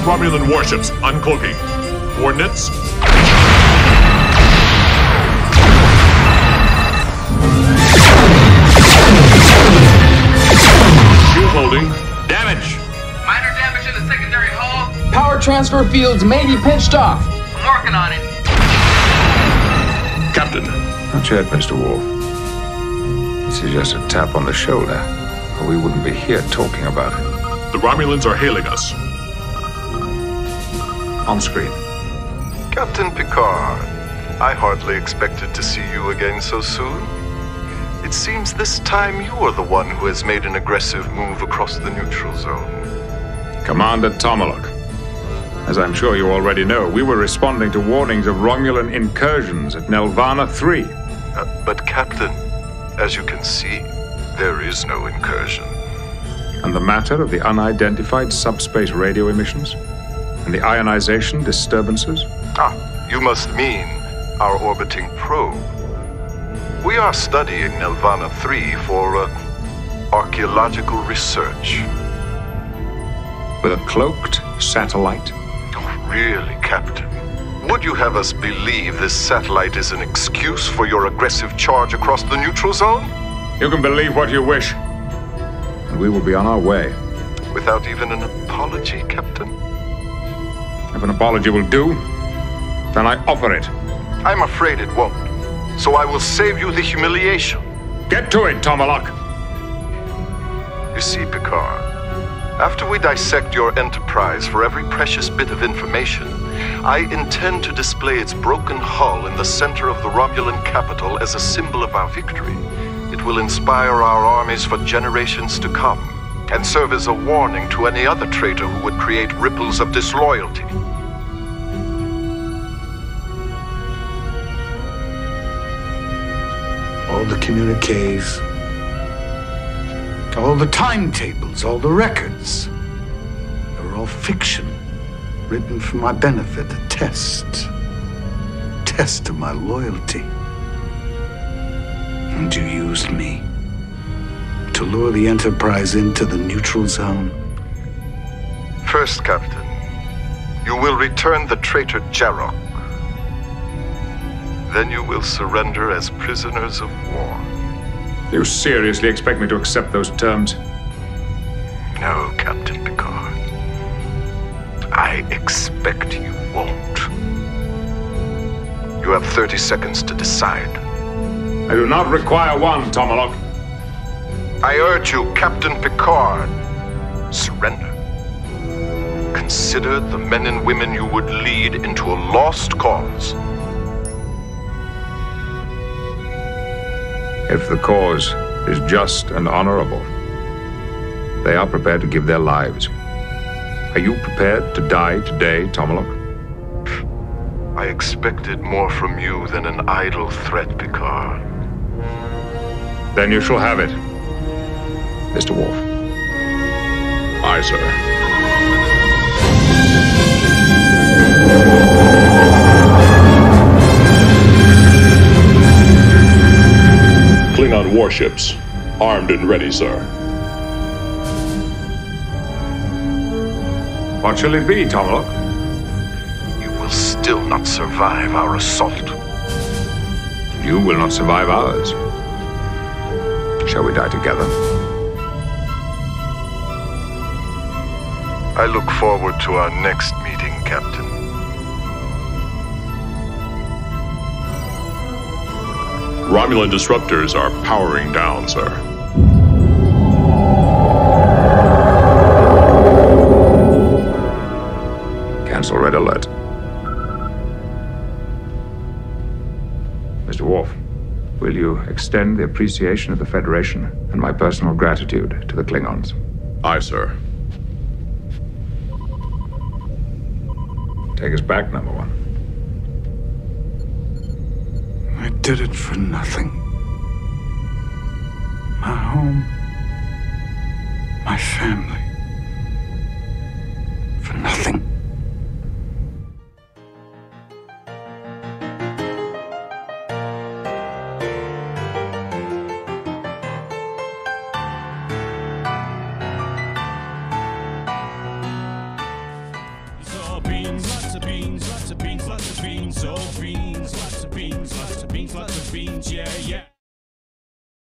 Romulan warships uncloaking. Coordinates? Shield holding. Damage! Minor damage in the secondary hull. Power transfer fields may be pinched off. I'm working on it. Captain. Not yet, Mr. Worf. This is just a tap on the shoulder, or we wouldn't be here talking about it. The Romulans are hailing us. On screen. Captain Picard, I hardly expected to see you again so soon. It seems this time you are the one who has made an aggressive move across the neutral zone. Commander Tomalak. As I'm sure you already know, we were responding to warnings of Romulan incursions at Nelvana 3. But Captain, as you can see, there is no incursion. And the matter of the unidentified subspace radio emissions? And the ionization disturbances? You must mean our orbiting probe. We are studying Nelvana 3 for archaeological research. With a cloaked satellite? Oh, really, Captain? Would you have us believe this satellite is an excuse for your aggressive charge across the neutral zone? You can believe what you wish. And we will be on our way. Without even an apology, Captain? If an apology will do, then I offer it. I'm afraid it won't. So I will save you the humiliation. Get to it, Tomalak. You see, Picard, after we dissect your Enterprise for every precious bit of information, I intend to display its broken hull in the center of the Romulan capital as a symbol of our victory. It will inspire our armies for generations to come, and serve as a warning to any other traitor who would create ripples of disloyalty. All the communiques, all the timetables, all the records, they're all fiction, written for my benefit, a test of my loyalty. And you used me to lure the Enterprise into the neutral zone. First, Captain, you will return the traitor Jarok. Then you will surrender as prisoners of war. You seriously expect me to accept those terms? No, Captain Picard. I expect you won't. You have 30 seconds to decide. I do not require one, Tomalak. I urge you, Captain Picard, surrender. Consider the men and women you would lead into a lost cause. If the cause is just and honorable, they are prepared to give their lives. Are you prepared to die today, Tomalak? I expected more from you than an idle threat, Picard. Then you shall have it, Mr. Worf. Aye, sir. Klingon warships, armed and ready, sir. What shall it be, Tomalak? You will still not survive our assault. You will not survive ours. Shall we die together? I look forward to our next meeting, Captain. Romulan disruptors are powering down, sir. Cancel red alert. Mr. Worf, will you extend the appreciation of the Federation and my personal gratitude to the Klingons? Aye, sir. Take us back, number one. I did it for nothing. My home, my family, for nothing. lots of beans, lots of beans, lots of beans, oh beans, lots of beans, lots of beans, lots of beans, yeah, yeah.